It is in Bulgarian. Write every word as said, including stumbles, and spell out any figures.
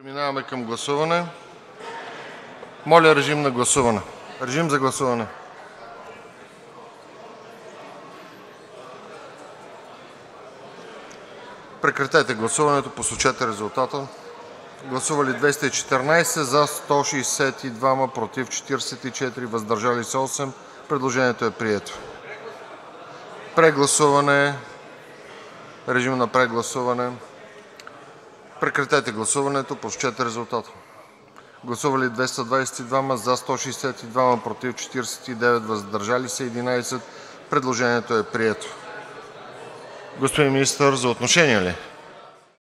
Преминаваме към гласуване. Моля, режим на гласуване. Режим за гласуване. Прекратете гласуването, посочете резултата. Гласували двеста и четиринадесет, за сто шестдесет и два, против четиридесет и четири, въздържали се осем. Предложението е прието. Прегласуване. Режим на прегласуване. Прекратете гласуването, посочете резултата. Гласували двеста двадесет и два, за сто шестдесет и два, против четиридесет и девет, въздържали се единадесет. Предложението е прието. Господин Министър, за отношение ли?